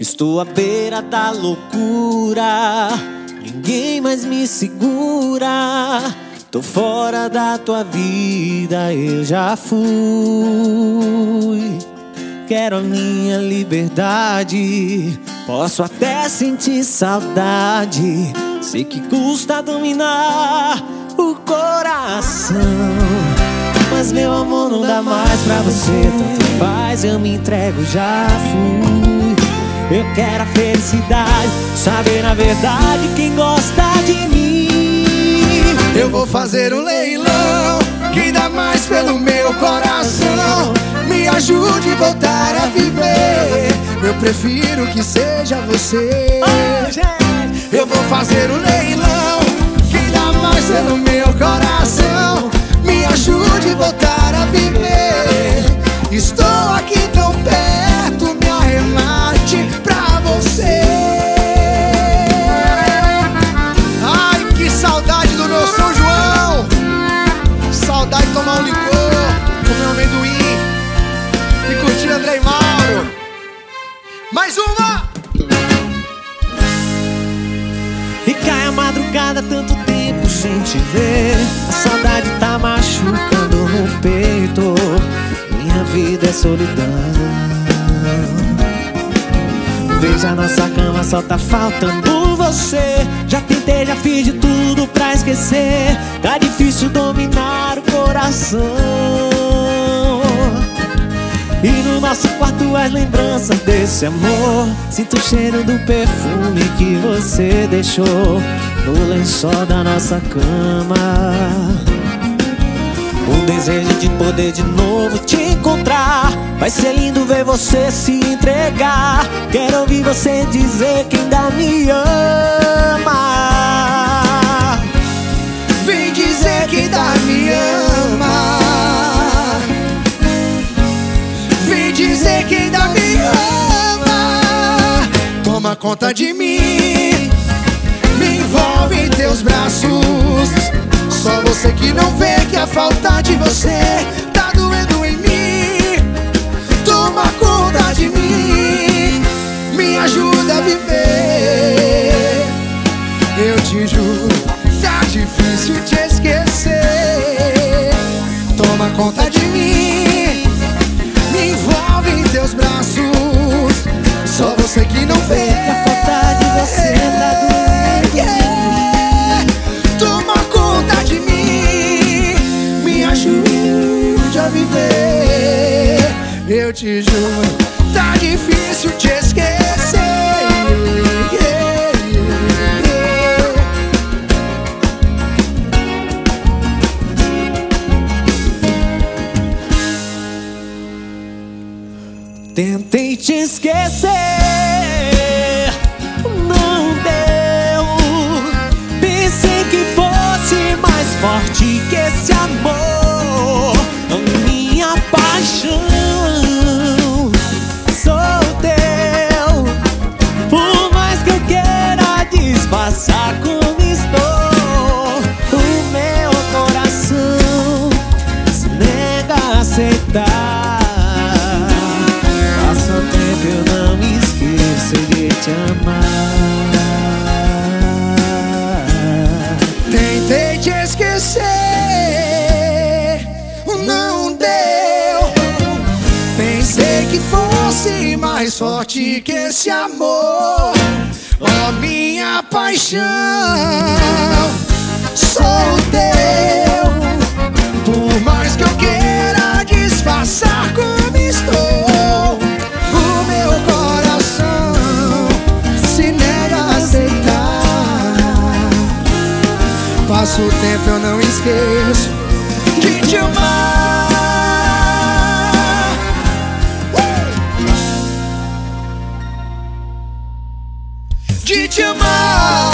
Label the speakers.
Speaker 1: Estou à beira da loucura, ninguém mais me segura. Tô fora da tua vida, eu já fui. Quero a minha liberdade, posso até sentir saudade. Sei que custa dominar o coração, mas meu amor não dá mais pra você. Tanto faz, eu me entrego, já fui. Eu quero a felicidade, saber na verdade quem gosta de mim.
Speaker 2: Eu vou fazer um leilão que dá mais pelo meu coração. Me ajude a voltar a viver, eu prefiro que seja você. Eu vou fazer um leilão que dá mais pelo meu coração. Me ajude a voltar a viver. Estou aqui tão perto, me arremate pra você. Ai, que saudade do meu São João. Saudade de tomar um licor, comer um amendoim e curtir André e Mauro. Mais uma!
Speaker 1: E cai a madrugada, tanto tempo sem te ver. A saudade tá machucando no peito. Minha vida é solidão. Veja nossa cama, só tá faltando você. Já tentei, já fiz de tudo pra esquecer. Tá difícil dominar o coração. E no nosso quarto as lembranças desse amor. Sinto o cheiro do perfume que você deixou no lençol da nossa cama. Um desejo de poder de novo te encontrar. Vai ser lindo ver você se entregar. Quero ouvir você dizer que ainda me ama.
Speaker 2: Vem dizer que ainda me ama. Vem dizer que ainda me ama. Toma conta de mim, me envolve em teus braços. Só você que não vê que a falta de você tá doendo em mim. Toma conta de mim, me ajuda a viver. Eu te juro, tá difícil te esquecer. Toma conta de mim, me envolve em teus braços. Só você que não vê
Speaker 1: que a falta de você tá doendo.
Speaker 2: Toma conta de mim, me ajude a viver. Eu te juro, tá difícil te esquecer.
Speaker 1: Tentei te esquecer, não deu. Pensei que fosse mais forte que esse amor. Minha paixão, sou teu. Por mais que eu queira disfarçar como estou, o meu coração se nega a aceitar. Eu não me esqueço de te amar.
Speaker 2: Tentei te esquecer, não deu. Pensei que fosse mais forte que esse amor. Oh, minha paixão, sou teu. Por mais que eu queira disfarçar como estou, passo o tempo, eu não esqueço de te amar. De te amar.